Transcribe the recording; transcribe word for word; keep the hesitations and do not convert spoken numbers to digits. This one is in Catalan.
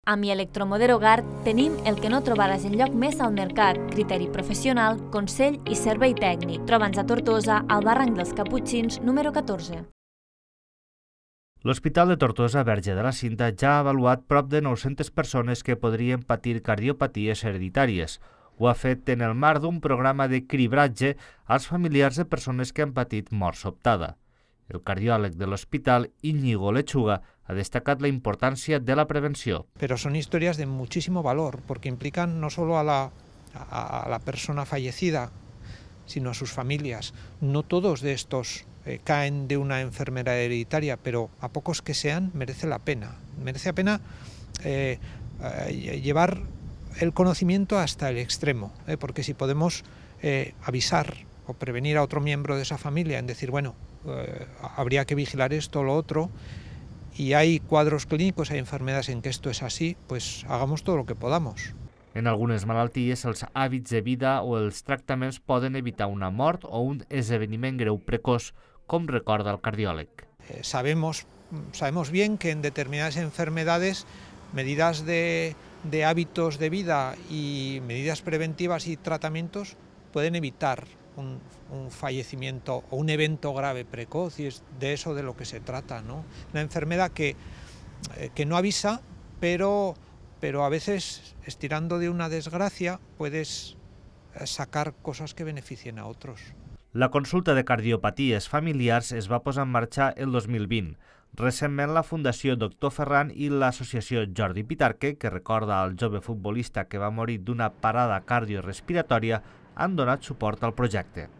A Mi Electromodero Hogar tenim el que no trobaràs enlloc més al mercat: criteri professional, consell i servei tècnic. Troba'ns a Tortosa, al barranc dels Caputxins, número catorze. L'Hospital de Tortosa Verge de la Cinta ja ha avaluat prop de nou-centes persones que podrien patir cardiopaties hereditàries. Ho ha fet en el marc d'un programa de cribratge als familiars de persones que han patit mort sobtada. El cardiòleg de l'hospital, Íñigo Lechuga, ha destacat la importancia de la prevención. Pero son historias de muchísimo valor, porque implican no solo a la, a, a la persona fallecida, sino a sus familias. No todos de estos eh, caen de una enfermedad hereditaria, pero a pocos que sean merece la pena. Merece la pena eh, eh, llevar el conocimiento hasta el extremo, eh, porque si podemos eh, avisar o prevenir a otro miembro de esa familia en decir, bueno, eh, habría que vigilar esto o lo otro, y hay cuadros clínicos, hay enfermedades en que esto es así, pues hagamos todo lo que podamos. En algunes malalties, els hàbits de vida o els tractaments poden evitar una mort o un esdeveniment greu precoç, com recorda el cardiòleg. Eh, sabemos, sabemos bien que en determinadas enfermedades, medidas de, de hábitos de vida y medidas preventivas y tratamientos pueden evitar Un, un fallecimiento o un evento grave precoz, y es de eso de lo que se trata, ¿no? Una enfermedad que, eh, que no avisa, pero, pero a veces, estirando de una desgracia, puedes sacar cosas que beneficien a otros. La consulta de cardiopaties familiars es va posar en marxa el dos mil vint. Recentment, la Fundació Doctor Ferran i l'associació Jordi Pitarque, que recorda al jove futbolista que va morir d'una parada cardiorespiratòria, han donat suport al projecte.